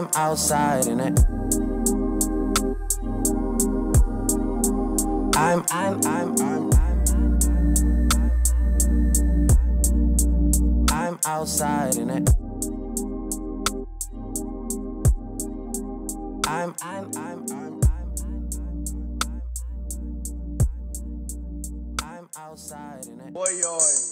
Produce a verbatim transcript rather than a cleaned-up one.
I'm outside in it. I'm, I'm, I'm, I'm, I'm outside in it. I'm, I'm, I'm, I'm, I'm outside in it. Boy, yoy.